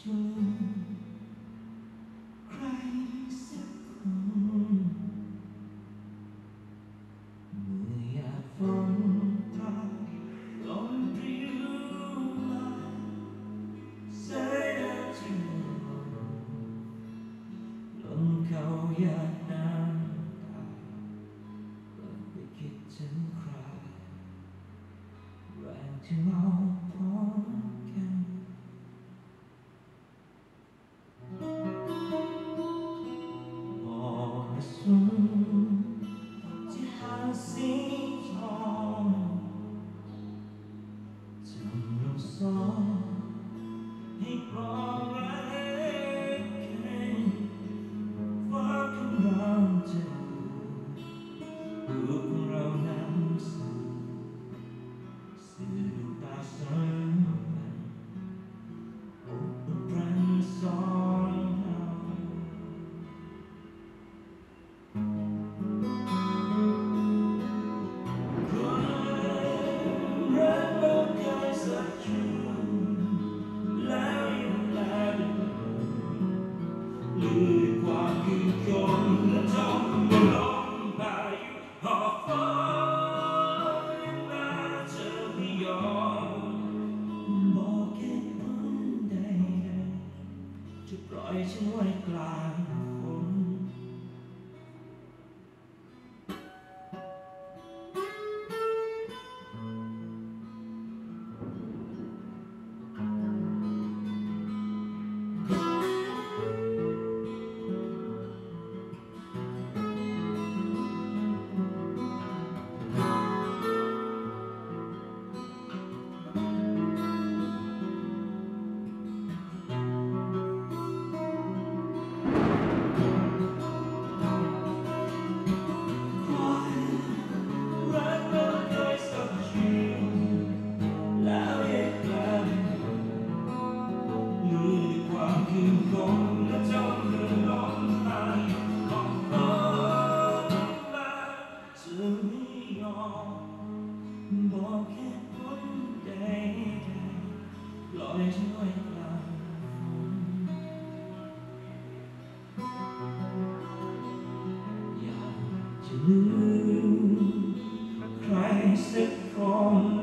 ถึงใครสักคนเมื่อยามฝนตกลมปลิวมาสายตาที่ลมเขาหยาดน้ำตาลงไปคิดถึงใครแรงที่เราพบกันมรสุมที่หางสีทองทำเราสองให้กรองรักกันฟ้าของเราจะดูของเรานั้นสั่นสื่อดวงตาสายมันอบอุ่นพรันสองเราคนรักเราเคยสักช่วงแล้วยังลาดิบลืมความคืนคงและจมลงพายุหอบฟ้ายังมาเธอไม่ยอมบอกเหตุผลใดๆจะปล่อยฉันไว้กลางฝนคืนคงและจมเดินลงไปของฟ้าและเธอไม่ยอมบอกเหตุผลใดๆปล่อยฉันไว้กลางฝนอยากจะลืมใครสักคน